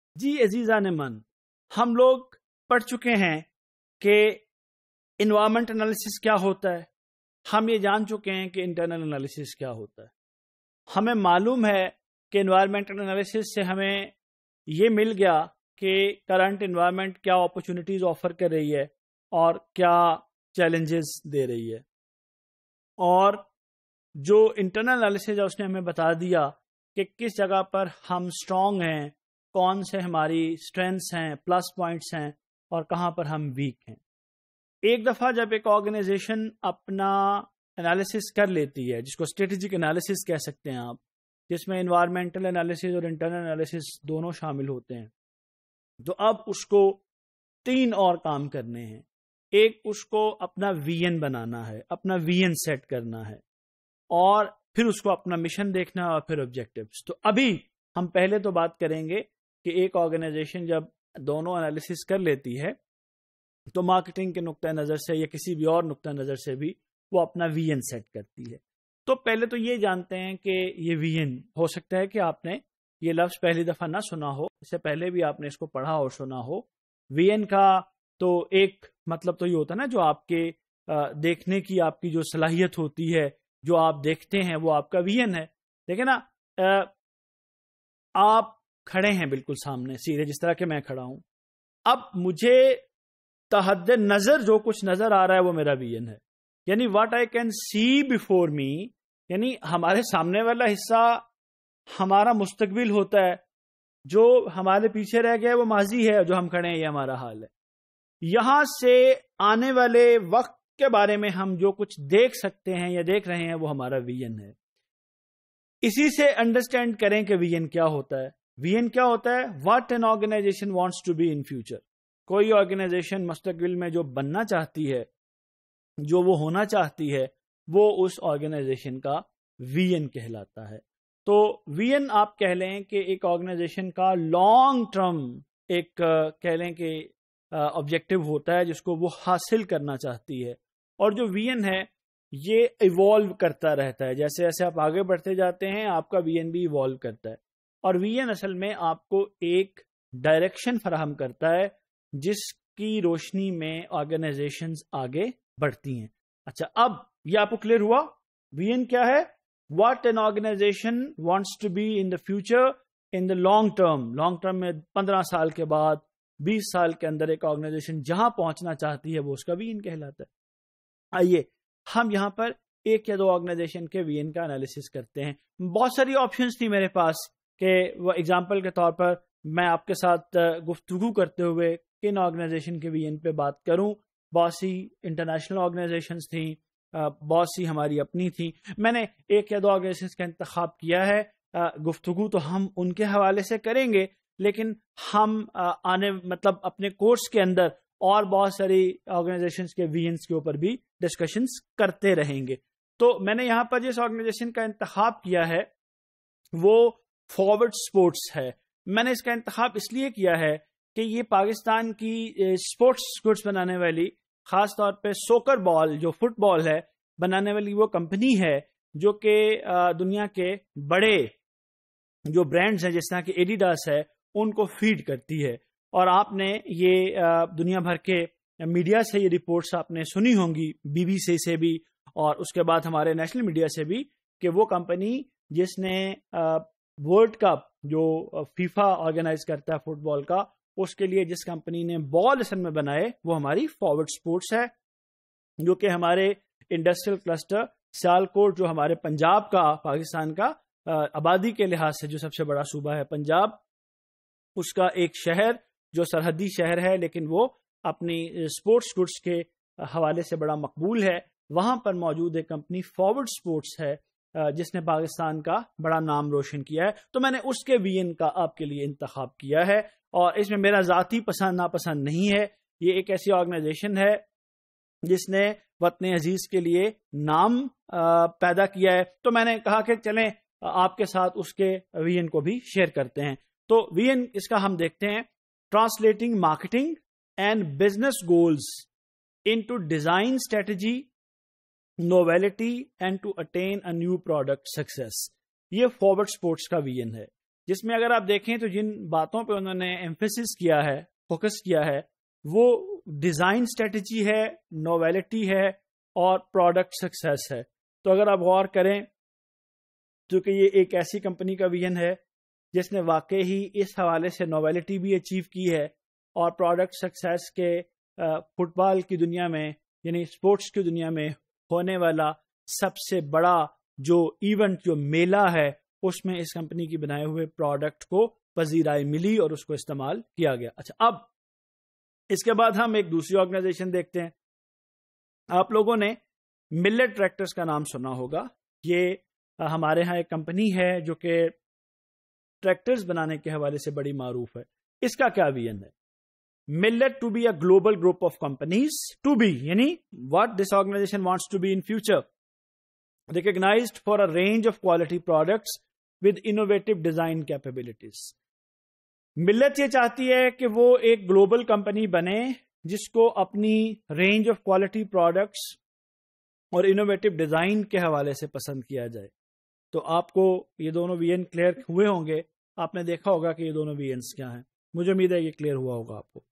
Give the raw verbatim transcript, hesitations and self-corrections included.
جی عزیزان من، ہم لوگ پڑھ چکے ہیں کہ انوائرمنٹ انالیسس کیا ہوتا ہے. ہم یہ جان چکے ہیں کہ انٹرنل انالیسس کیا ہوتا ہے. ہمیں معلوم ہے کہ انوائرمنٹل انالیسس سے ہمیں یہ مل گیا کہ کرنٹ انوائرمنٹ کیا اپرچونٹیز آفر کر رہی ہے اور کیا چیلنجز دے رہی ہے. اور جو انٹرنل انالیسس ہے اس نے ہمیں بتا دیا کہ کس جگہ پر ہم اسٹرانگ ہیں، کون سے ہماری اسٹرینگس ہیں، پلس پوائنٹس ہیں، اور کہاں پر ہم ویک ہیں. ایک دفعہ جب ایک آرگنائزیشن اپنا انالیسس کر لیتی ہے، جس کو اسٹریٹجک انالیسس کہہ سکتے ہیں آپ، جس میں انوائرمنٹل انالیسس اور انٹرنل انالیسس دونوں شامل ہوتے ہیں، تو اب اس کو تین اور کام کرنے ہیں. ایک، اس کو اپنا وی این بنانا ہے، اپنا وی این سیٹ کرنا ہے، اور پھر اس کو اپنا مشن دیکھنا ہے، اور پھر آبجیکٹیوز. تو ابھی ہم پہلے تو بات کریں گے کہ ایک آرگنائزیشن جب دونوں انالیسس کر لیتی ہے تو مارکیٹنگ کے نقطۂ نظر سے یا کسی بھی اور نقطۂ نظر سے بھی وہ اپنا وی این سیٹ کرتی ہے. تو پہلے تو یہ جانتے ہیں کہ یہ وی این، ہو سکتا ہے کہ آپ نے یہ لفظ پہلی دفعہ نہ سنا ہو، اس سے پہلے بھی آپ نے اس کو پڑھا اور سنا ہو. وی این کا تو ایک مطلب تو یہ ہوتا ہے نا، جو آپ کے دیکھنے کی آپ کی جو صلاحیت ہوتی ہے، جو آپ دیکھتے ہیں وہ آپ کا وی این ہے. دیکھیں نا، آپ کھڑے ہیں بالکل سامنے سیدھے، جس طرح کہ میں کھڑا ہوں. اب مجھے تحت نظر جو کچھ نظر آ رہا ہے وہ میرا وی این ہے، یعنی what I can see before me, یعنی ہمارے سامنے والا حصہ ہمارا مستقبل ہوتا ہے، جو ہمارے پیچھے رہ گیا ہے وہ ماضی ہے، جو ہم کھڑے ہیں یہ ہمارا حال ہے. یہاں سے آنے والے وقت کے بارے میں ہم جو کچھ دیکھ سکتے ہیں یا دیکھ رہے ہیں وہ ہمارا وی این ہے. اسی سے انڈرسٹینڈ کریں کہ وی این کیا ہوتا ہے. وی این کیا ہوتا ہے؟ What an organisation wants to be in future. کوئی آرگنائزیشن مستقبل میں جو بننا چاہتی ہے، جو وہ ہونا چاہتی ہے، وہ اس آرگنائزیشن کا وی این کہلاتا ہے. تو وی این آپ کہہ لیں کہ ایک آرگنائزیشن کا لانگ ٹرم ایک کہہ لیں کہ آبجیکٹو ہوتا ہے جس کو وہ حاصل کرنا چاہتی ہے. اور جو وی این ہے یہ ایوالو کرتا رہتا ہے، جیسے جیسے آپ آگے بڑھتے جاتے ہیں آپ کا وی این بھی ایوالو کرتا ہے. اور وی این اصل میں آپ کو ایک ڈائریکشن فراہم کرتا ہے جس کی روشنی میں آرگنائزیشنز آگے بڑھتی ہیں. اچھا، اب یہ آپ کو کلیئر ہوا وی این کیا ہے؟ What an organisation wants to be in the future, in the long term. Long term میں پندرہ سال کے بعد، بیس سال کے اندر ایک آرگنائزیشن جہاں پہنچنا چاہتی ہے وہ اس کا وی این کہلاتا ہے. آئیے ہم یہاں پر ایک یا دو آرگنائزیشن کے وی این کا انالیسس کرتے ہیں. بہت ساری آپشنز تھی میرے پاس کہ وہ ایگزامپل کے طور پر میں آپ کے ساتھ گفتگو کرتے ہوئے کن آرگنائزیشن کے وی این پہ بات کروں. بہت سی انٹرنیشنل آرگنائزیشنز تھیں، بہت سی ہماری اپنی تھیں. میں نے ایک یا دو آرگنائزیشنز کا انتخاب کیا ہے. گفتگو تو ہم ان کے حوالے سے کریں گے، لیکن ہم آنے مطلب اپنے کورس کے اندر اور بہت ساری آرگنائزیشنز کے وی اینز کے اوپر بھی ڈسکشنز کرتے رہیں گے. تو میں نے یہاں پر جس آرگنائزیشن کا انتخاب کیا ہے وہ فارورڈ سپورٹس ہے. میں نے اس کا انتخاب اس لیے کیا ہے کہ یہ پاکستان کی اسپورٹس گڈس بنانے والی، خاص طور پہ سوکر بال جو فٹ بال ہے بنانے والی وہ کمپنی ہے جو کہ دنیا کے بڑے جو برانڈز ہیں جس طرح کہ ایڈیڈاس ہے ان کو فیڈ کرتی ہے. اور آپ نے یہ دنیا بھر کے میڈیا سے یہ رپورٹس آپ نے سنی ہوں گی، بی بی سی سے بھی اور اس کے بعد ہمارے نیشنل میڈیا سے بھی، کہ وہ کمپنی جس نے ورلڈ کپ جو فیفا آرگنائز کرتا ہے فٹ بال کا، اس کے لیے جس کمپنی نے بال اصل میں بنائے وہ ہماری فارورڈ سپورٹس ہے، جو کہ ہمارے انڈسٹریل کلسٹر سیالکوٹ جو ہمارے پنجاب کا، پاکستان کا آبادی کے لحاظ سے جو سب سے بڑا صوبہ ہے پنجاب، اس کا ایک شہر جو سرحدی شہر ہے لیکن وہ اپنی اسپورٹس گڈس کے حوالے سے بڑا مقبول ہے، وہاں پر موجود ایک کمپنی فارورڈ سپورٹس ہے جس نے پاکستان کا بڑا نام روشن کیا ہے. تو میں نے اس کے وی این کا آپ کے لیے انتخاب کیا ہے، اور اس میں میرا ذاتی پسند ناپسند نہیں ہے. یہ ایک ایسی آرگنائزیشن ہے جس نے وطن عزیز کے لیے نام پیدا کیا ہے، تو میں نے کہا کہ چلیں آپ کے ساتھ اس کے وی این کو بھی شیئر کرتے ہیں. تو وی این اس کا ہم دیکھتے ہیں: translating marketing and business goals into design strategy novelty and to attain a new product success. یہ فارورڈ سپورٹس کا وی این ہے. جس میں اگر آپ دیکھیں تو جن باتوں پہ انہوں نے ایمفیسس کیا ہے، فوکس کیا ہے، وہ ڈیزائن اسٹریٹجی ہے، نوویلٹی ہے اور پروڈکٹ سکسیس ہے. تو اگر آپ غور کریں تو کہ یہ ایک ایسی کمپنی کا ویژن ہے جس نے واقعی ہی اس حوالے سے نوویلٹی بھی اچیو کی ہے اور پروڈکٹ سکسیس کے فٹ بال کی دنیا میں یعنی اسپورٹس کی دنیا میں ہونے والا سب سے بڑا جو ایونٹ جو میلہ ہے اس میں اس کمپنی کی بنائے ہوئے پروڈکٹ کو پذیرائی ملی اور اس کو استعمال کیا گیا. اچھا، اب اس کے بعد ہم ایک دوسری آرگنائزیشن دیکھتے ہیں. آپ لوگوں نے ملٹ ٹریکٹرز کا نام سنا ہوگا. یہ ہمارے ہاں ایک کمپنی ہے جو کہ ٹریکٹرز بنانے کے حوالے سے بڑی معروف ہے. اس کا کیا ویژن ہے؟ ملٹ to be a global group of companies to be یعنی what this organisation wants to be in future recognised for a range of quality products with innovative design capabilities. ملت یہ چاہتی ہے کہ وہ ایک گلوبل کمپنی بنے جس کو اپنی رینج آف کوالٹی پروڈکٹس اور انوویٹو ڈیزائن کے حوالے سے پسند کیا جائے. تو آپ کو یہ دونوں ویژن کلیئر ہوئے ہوں گے. آپ نے دیکھا ہوگا کہ یہ دونوں ویژنس کیا ہیں. مجھے امید ہے یہ کلیئر ہوا ہوگا آپ کو.